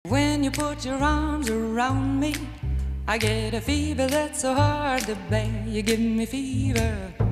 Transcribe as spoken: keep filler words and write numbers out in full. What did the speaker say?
When you put your arms around me, I get a fever that's so hard to bear. You give me fever